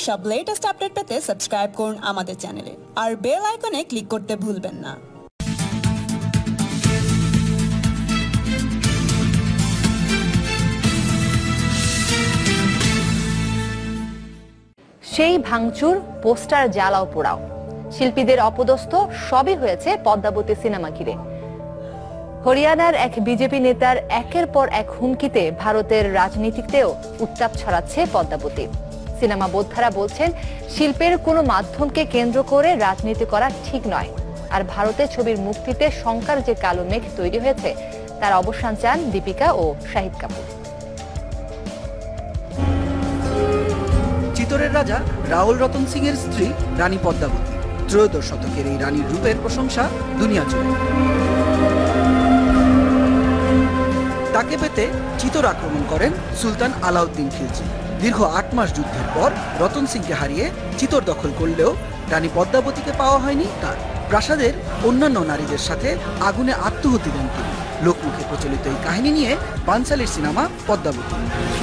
সব latest update পেতে subscribe করুন আমাদের চ্যানেলে আর বেল আইকনে ক্লিক করতে ভুলবেন না। সেই ভাঙচুর, পোস্টার জ্বালাও পোড়াও, শিল্পীদের অপদস্থ সবই হয়েছে পদ্মাবতী সিনেমা ঘিরে। হরিয়ানার এক বিজেপি নেতার একের পর এক হুমকিতে ভারতের রাজনীতিতেও উত্তাপ ছড়াচ্ছে পদ্মাবতী। সিনেমা বোদ্ধারা বলছেন, শিল্পের কোনো মাধ্যমকে কেন্দ্র করে রাজনীতি করা ঠিক নয়। আর ভারতের ছবির মুক্তিতে শঙ্কার যে কালো মেঘ তৈরি হয়েছে তার অবসান চান দীপিকা ও শাহিদ কাপুর। চিতোরের রাজা রাহুল রতন সিং এর স্ত্রী রানী পদ্মাবতী। ত্রয়োদশ শতকের এই রানীর রূপের প্রশংসা দুনিয়া জুড়ে। তাকে পেতে চিতোর আক্রমণ করেন সুলতান আলাউদ্দিন খিলজি। দীর্ঘ ৮ মাস যুদ্ধের পর রতন সিংকে হারিয়ে চিতোর দখল করলেও রানী পদ্মাবতীকে পাওয়া হয়নি তার। প্রাসাদের অন্যান্য নারীদের সাথে আগুনে আত্মহতি দেন তিনি। লোকমুখে প্রচলিত এই কাহিনী নিয়ে বানসালির সিনেমা পদ্মাবতী।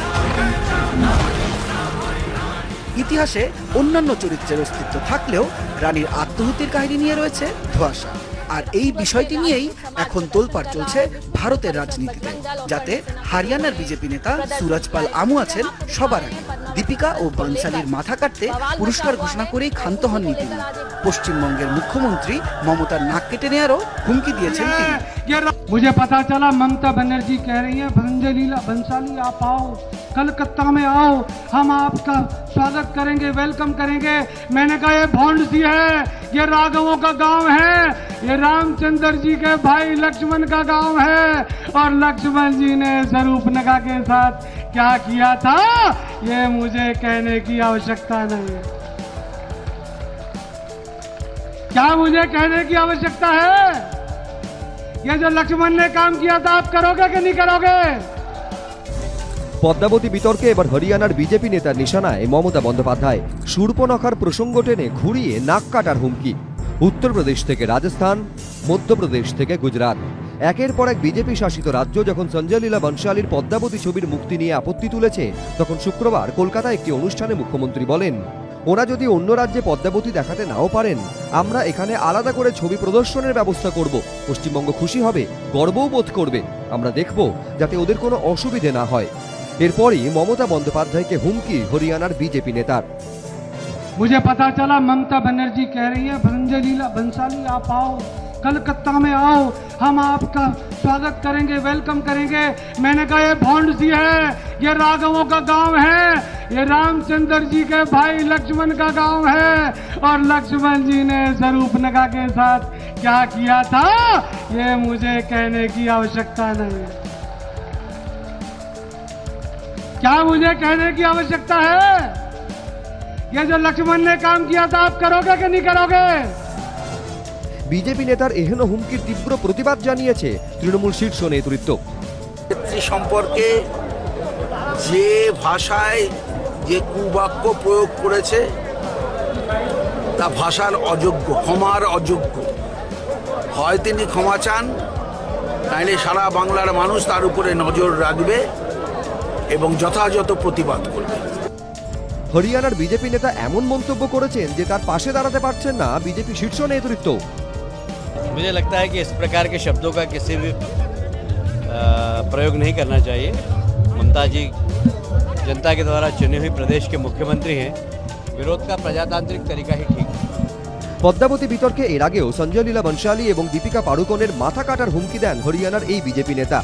ইতিহাসে অন্যান্য চরিত্রের অস্তিত্ব থাকলেও রানীর আত্মহত্যের কাহিনী নিয়ে রয়েছে ধোঁয়াশা। আর এই বিষয়টি নিয়েই এখন তোলপাড় চলছে ভারতের রাজনীতিতে, যাতে হরিয়ানার বিজেপি নেতা সুরজপাল আমু আছেন সবার আগে। দীপিকা ও বানসালির মাথা কাটতে পুরস্কার ঘোষণা করেই ক্ষান্ত হননি তিনি। পশ্চিমবঙ্গের মুখ্যমন্ত্রী মমতার নাক কেটে নেওয়ারও হুমকি দিয়েছেন তিনি। मुझे पता चला ममता बनर्जी कह रही हैं संजय लीला बंसाली आप आओ, कलकत्ता में आओ, हम आपका स्वागत करेंगे, वेलकम करेंगे। मैंने कहा ये भौंडसी है, ये राघवों का गांव है, ये रामचंद्र जी के भाई लक्ष्मण का गांव है। और लक्ष्मण जी ने स्वरूपनखा के साथ क्या किया था ये मुझे कहने की आवश्यकता नहीं है। क्या मुझे कहने की आवश्यकता है? ये जो लक्ष्मण ने काम किया था आप करोगे कि नहीं करोगे? পদ্মাবতী বিতর্কে এবার হরিয়ানার বিজেপি নেতার নিশানায় মমতা বন্দ্যোপাধ্যায়। শূর্পনখার প্রসঙ্গ টেনে ঘুরিয়ে নাক কাটার হুমকি। উত্তরপ্রদেশ থেকে রাজস্থান, মধ্যপ্রদেশ থেকে গুজরাট, একের পর এক বিজেপি শাসিত রাজ্য যখন সঞ্জয় লীলা বনশালীর পদ্মাবতী ছবির মুক্তি নিয়ে আপত্তি তুলেছে, তখন শুক্রবার কলকাতায় একটি অনুষ্ঠানে মুখ্যমন্ত্রী বলেন, ওরা যদি অন্য রাজ্যে পদ্মাবতী দেখাতে নাও পারেন, আমরা এখানে আলাদা করে ছবি প্রদর্শনের ব্যবস্থা করব। পশ্চিমবঙ্গ খুশি হবে, গর্বও বোধ করবে। আমরা দেখব যাতে ওদের কোনো অসুবিধে না হয়। এরপরই মমতা বন্দ্যোপাধ্যায়কে হুমকি হরিয়ানার বিজেপি নেতার। मुझे पता चला ममता बनर्जी कह रही हैं संजय लीला बंसाली आप आओ, कलकत्ता में आओ, हम आपका स्वागत करेंगे, वेलकम करेंगे। मैंने कहा ये भौंडसी है, ये राघवों का गांव है, ये रामचंद्र जी के भाई लक्ष्मण का गांव है। और लक्ष्मण जी ने स्वरूपनखा के साथ क्या किया था ये मुझे कहने की आवश्यकता नहीं है। क्या मुझे कहने की आवश्यकता है? ये जो लक्ष्मण ने काम किया था आप करोगे कि नहीं करोगे? বিজেপি নেতার এহেন হুমকির তীব্র প্রতিবাদ জানিয়েছে তৃণমূল শীর্ষ নেতৃত্ব। সম্পর্কে যে ভাষায় যে কুবাক্য প্রয়োগ করেছে তা ভাষার অযোগ্য, ক্ষমার অযোগ্য। হয় তিনি ক্ষমা চান, তাইলে সারা বাংলার মানুষ তার উপরে নজর রাখবে এবং যথাযথ প্রতিবাদ করবে। হরিয়ানার বিজেপি নেতা এমন মন্তব্য করেছেন যে তার পাশে দাঁড়াতে পারছেন না বিজেপি শীর্ষ নেতৃত্ব। मुझे लगता है कि इस प्रकार के शब्दों का किसी भी प्रयोग नहीं करना चाहिए। ममता जी जनता के द्वारा चुने हुए प्रदेश के मुख्यमंत्री हैं, विरोध का प्रजातांत्रिक तरीका ही ठीक है। পদ্মাবতী বিতর্কে এর আগেও সঞ্জয় লীলা বনশালী এবং দীপিকা পাড়ুকোনের মাথা কাটার হুমকি দেন হরিয়ানার এই বিজেপি নেতা।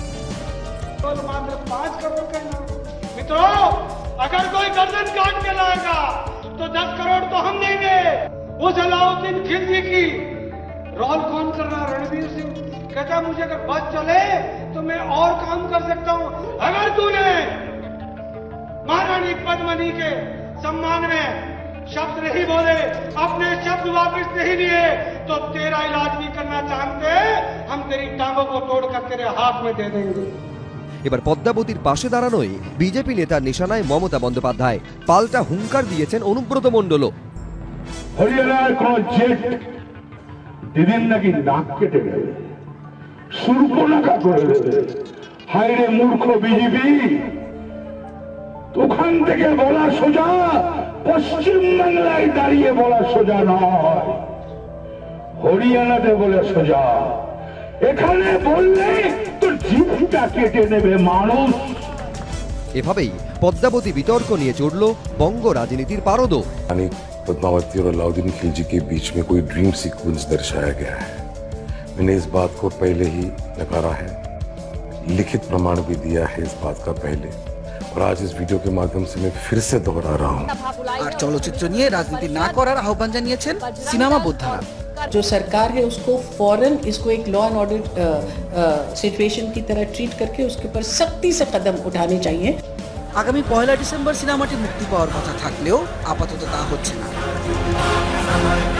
अगर कोई गर्दन काट के लाएगा तो 10 करोड़ तो हम देंगे। उस अलाउद्दीन खिलजी की रोल कौन कर रहा? रणवीर सिंह कहता मुझे अगर बस चले तो मैं और काम कर सकता हूं। अगर तूने महारानी पद्मिनी के सम्मान में शब्द नहीं बोले, अपने शब्द वापस नहीं लिए, तो तेरा इलाज भी करना चाहते हम तेरी टांगों को तोड़कर तेरे हाथ में दे देंगे। এবার পদ্মাবতীর পাশে দাঁড়ানোই বিজেপি নেতার নিশানায় মমতা বন্দ্যোপাধ্যায়। পাল্টা হুঙ্কার দিয়েছেন অনুব্রত মণ্ডল। হরিয়ানার কোন জেট দিদিন নাকি নাক কেটে গেলে শূর্পনখা করে দেবে। হায়রে মূর্খ বিজেপি, ওখান থেকে বলা সোজা পশ্চিম বাংলায় দাঁড়িয়ে বলা সোজা নয়, হরিয়ানাতে বলে সোজা। এখানে বললে তোর জিভটা কেটে নেবে মানুষ। এভাবেই পদ্মাবতী বিতর্ক নিয়ে চড়ল বঙ্গ রাজনীতির পারদও। पद्मावती और अलाउद्दीन खिलजी के बीच में कोई ड्रीम सीक्वेंस दर्शाया गया है। मैंने इस बात को पहले ही नकारा है, लिखित प्रमाण भी दिया है इस बात का पहले, और आज इस वीडियो के माध्यम से मैं फिर से दोहरा रहा हूँ। আর চলচ্চিত্র নিয়ে রাজনীতি না করার আহ্বান জানিয়েছেন সিনেমা বোদ্ধারা। जो सरकार है उसको फौरन इसको एक लॉ एंड ऑर्डर सिचुएशन की तरह ट्रीट करके उसके ऊपर सख्ती से कदम उठाने चाहिए। আগামী 1 ডিসেম্বর সিনেমাটি মুক্তি পাওয়ার কথা থাকলেও আপাতত তা হচ্ছে না।